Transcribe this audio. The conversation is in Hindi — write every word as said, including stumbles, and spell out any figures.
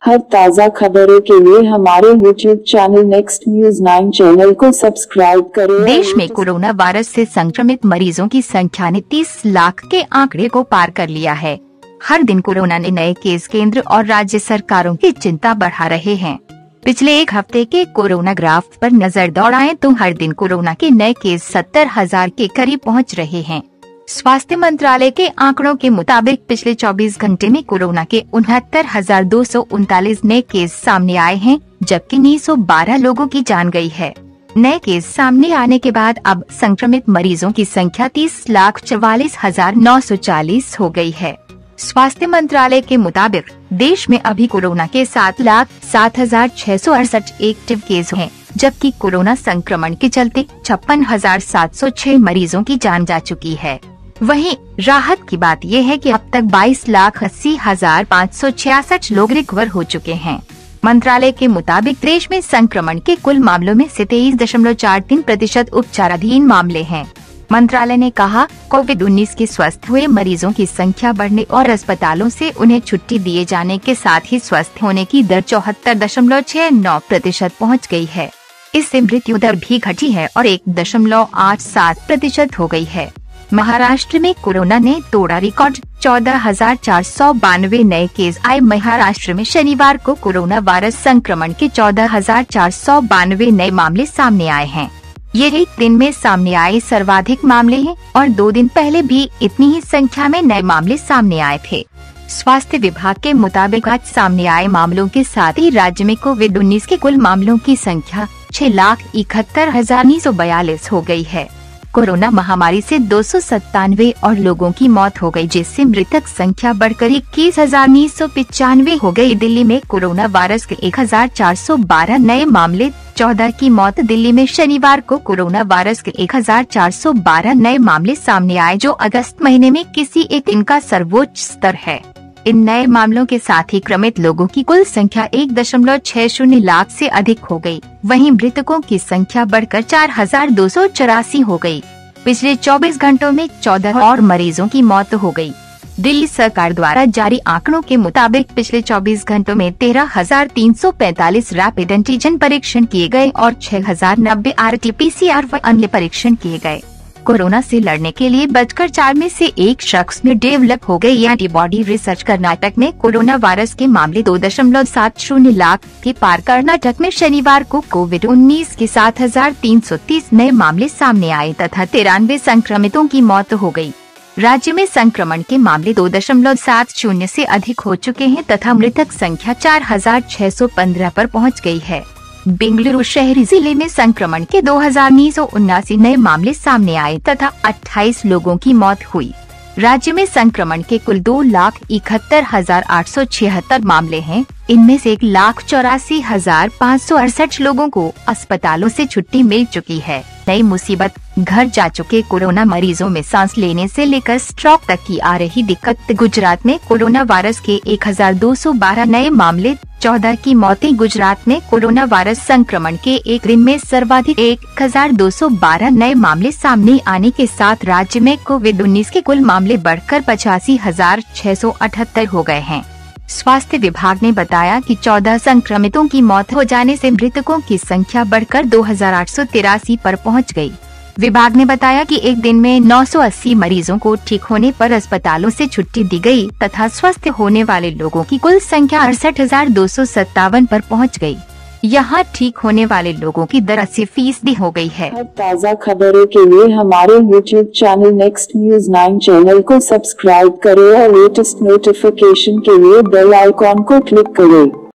हर ताज़ा खबरों के लिए हमारे YouTube channel Next News nine channel को सब्सक्राइब करें। देश में कोरोना वायरस से संक्रमित मरीजों की संख्या ने तीस लाख के आंकड़े को पार कर लिया है। हर दिन कोरोना ने नए केस केंद्र और राज्य सरकारों की चिंता बढ़ा रहे हैं। पिछले एक हफ्ते के कोरोना ग्राफ पर नजर दौड़ाएं तो हर दिन कोरोना के नए केस सत्तर हजार के करीब पहुंच रहे हैं। स्वास्थ्य मंत्रालय के आंकड़ों के मुताबिक पिछले चौबीस घंटे में कोरोना के उनहत्तर हजार दो सौ उनतालीस नए केस सामने आए हैं, जबकि नौ सौ बारह लोगों की जान गई है। नए केस सामने आने के बाद अब संक्रमित मरीजों की संख्या तीस लाख चवालीस हजार नौ सौ चालीस हो गई है। स्वास्थ्य मंत्रालय के मुताबिक देश में अभी कोरोना के सात लाख सात हजार छह सौ अड़सठ एक्टिव केस हैं, जबकि कोरोना संक्रमण के चलते छप्पन हजार सात सौ छह मरीजों की जान जा चुकी है। वहीं राहत की बात यह है कि अब तक बाईस लाख अस्सी हजार पाँच सौ छियासठ लोग रिकवर हो चुके हैं। मंत्रालय के मुताबिक देश में संक्रमण के कुल मामलों में से तेईस दशमलव चार तीन प्रतिशत उपचाराधीन मामले हैं। मंत्रालय ने कहा, कोविड उन्नीस के स्वस्थ हुए मरीजों की संख्या बढ़ने और अस्पतालों से उन्हें छुट्टी दिए जाने के साथ ही स्वस्थ होने की दर चौहत्तर दशमलव छह नौ प्रतिशत पहुँच गई है। इससे मृत्यु दर भी घटी है और एक दशमलव आठ सात प्रतिशत हो गई है। महाराष्ट्र में कोरोना ने तोड़ा रिकॉर्ड, चौदह हजार चार सौ बानवे नए केस आए। महाराष्ट्र में शनिवार को कोरोना वायरस संक्रमण के चौदह हजार चार सौ बानवे नए मामले सामने आए हैं। ये एक दिन में सामने आए सर्वाधिक मामले हैं और दो दिन पहले भी इतनी ही संख्या में नए मामले सामने आए थे। स्वास्थ्य विभाग के मुताबिक आज सामने आए मामलों के साथ ही राज्य में कोविड उन्नीस के कुल मामलों की संख्या छह लाख इकहत्तर हजार नौ सौ बयालीस हो गई है। कोरोना महामारी से दो सौ सत्तानवे और लोगों की मौत हो गई, जिससे मृतक संख्या बढ़कर इक्कीस हजार नौ सौ पिचानवे हो गई। दिल्ली में कोरोना वायरस के एक हजार चार सौ बारह नए मामले, चौदह की मौत। दिल्ली में शनिवार को कोरोना वायरस के एक हजार चार सौ बारह नए मामले सामने आए, जो अगस्त महीने में किसी एक दिन का सर्वोच्च स्तर है। इन नए मामलों के साथ ही क्रमित लोगों की कुल संख्या एक दशमलव छह शून्य लाख से अधिक हो गई। वहीं मृतकों की संख्या बढ़कर चार हजार दो सौ चौरासी हो गई। पिछले चौबीस घंटों में चौदह और मरीजों की मौत हो गई। दिल्ली सरकार द्वारा जारी आंकड़ों के मुताबिक पिछले चौबीस घंटों में तेरह हजार तीन सौ पैंतालीस रैपिड एंटीजन परीक्षण किए गए और छह हजार नब्बे R T P C R व अन्य परीक्षण किए गए। कोरोना से लड़ने के लिए बचकर चार में से एक शख्स में डेवलप हो गई एंटीबॉडी रिसर्च। कर्नाटक में कोरोना वायरस के मामले दो दशमलव सात शून्य लाख के पार। कर्नाटक में शनिवार को कोविड उन्नीस के सात हजार तीन सौ तीस नए मामले सामने आए तथा तिरानवे संक्रमितों की मौत हो गई। राज्य में संक्रमण के मामले दो दशमलव सात शून्य से अधिक हो चुके हैं तथा मृतक संख्या चार हजार छह सौ पंद्रह पर पहुँच गई है। बेंगलुरु शहरी जिले में संक्रमण के दो हजार नौ सौ उन्नासी नए मामले सामने आए तथा अट्ठाईस लोगों की मौत हुई। राज्य में संक्रमण के कुल दो लाख इकहत्तर हजार आठ सौ छिहत्तर मामले हैं। इनमें से एक लाख चौरासी हजार पाँच सौ अड़सठ लोगों को अस्पतालों से छुट्टी मिल चुकी है। नई मुसीबत, घर जा चुके कोरोना मरीजों में सांस लेने से लेकर स्ट्रोक तक की आ रही दिक्कत। गुजरात में कोरोना वायरस के एक हजार दो सौ बारह नए मामले, चौदह की मौतें। गुजरात में कोरोना वायरस संक्रमण के एक दिन में सर्वाधिक एक हजार दो सौ बारह नए मामले सामने आने के साथ राज्य में कोविड उन्नीस के कुल मामले बढ़कर पचासी हजार छह सौ अठहत्तर हो गए हैं। स्वास्थ्य विभाग ने बताया कि चौदह संक्रमितों की मौत हो जाने से मृतकों की संख्या बढ़कर दो हजार आठ सौ तिरासी पर पहुंच गई। विभाग ने बताया कि एक दिन में नौ सौ अस्सी मरीजों को ठीक होने पर अस्पतालों से छुट्टी दी गई तथा स्वस्थ होने वाले लोगों की कुल संख्या अड़सठ हजार दो सौ सत्तावन पर पहुंच गई। यहाँ ठीक होने वाले लोगों की दर अस्सी फीसदी हो गई है। हर ताज़ा खबरों के लिए हमारे YouTube channel Next News nine channel को सब्सक्राइब करें और लेटेस्ट नोटिफिकेशन के लिए बेल आइकॉन को क्लिक करें।